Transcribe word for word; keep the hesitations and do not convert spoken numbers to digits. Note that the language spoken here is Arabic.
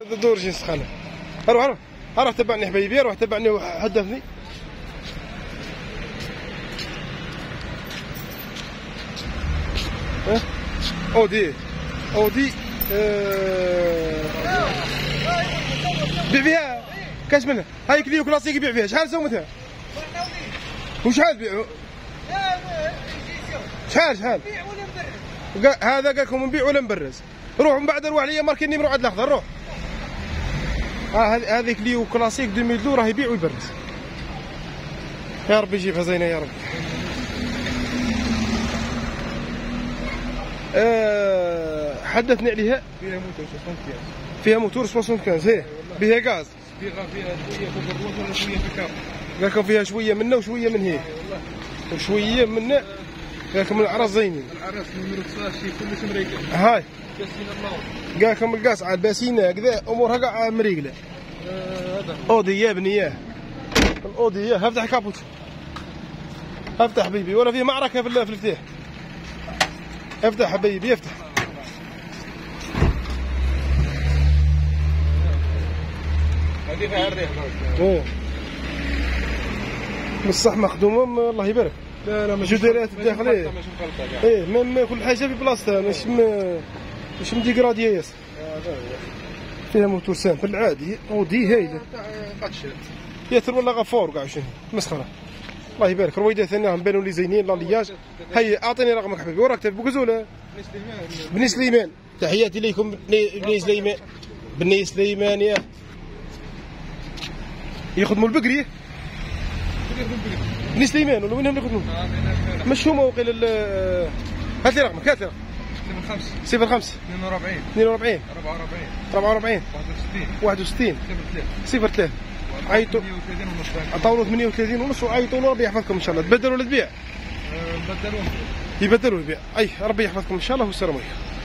دور جنس سخانه. اروح اروح اروح تبعني حبيبي، اروح تبعني وحدثني. ها اودي اودي أه... بيع فيها كاش منها. هاي كليو كلاسيك يبيع فيها. شحال سومتها؟ وشحال تبيعوا؟ شحال شحال؟ هذا قال لكم نبيع ولا نبرز. روح من بعد روح لي ماركي النمرو عاد الاخضر. روح. ها آه هذيك ليو كلاسيك ألفين لو راه يبيع ويبرز. يا ربي يجيبها زينه يا رب. أه حدثني عليها. فيها موتور خمسين. فيها موتور خمسين هي بها غاز. فيها فيها شويه كوبربوط ولا شويه بكاب. قال لكم فيها شويه منا وشويه من هي. وشويه منا. قال لكم العراس زينين. العراس نمرو تسعة كلش مريقل. هاي. باسين الله. قال لكم القاس على الباسينه كذا امورها كاع مريقله. هذا. اودي يا بني ياه. الاودي ياه افتح كابوت. افتح حبيبي ولا في معركه في الفتح. افتح حبيبي افتح. هذه فيها الريح. ايه بصح مخدومه الله يبارك. لا لا ماشي دايرات الداخليه. ايه ميم كل حاجه في بلاصتها مش م... مش مديكراديه ياسر. فيها موتور سامبل العادي اودي هايله. ياسر ولا غفور كاع شنو مسخره. الله يبارك. رويده ثانيهم بانوا لي زينين لالياج. هيا اعطيني رقمك حبيبي. وراك كتب بوكزوله. بني سليمان. تحياتي ليكم بني سليمان. بني سليمان يا يخدموا البقري. بني سليمان ولا وينهم يخدموا؟ مش هما وقيل. هات لي رقمك هات لي رقمك. صفر خمسة اثنين وأربعين اثنين وأربعين أربعة وأربعين أربعة وأربعين واحد وستين واحد وستين صفر ثلاثة. عيطوا عطاولوا ثمانية وثلاثين ونص وعيطوا له. ربي يحفظكم ان شاء الله. تبدلوا ولا تبيع؟ بدلوهم. يبدلوا يبيع. اي ربي يحفظكم ان شاء الله والسلام عليكم.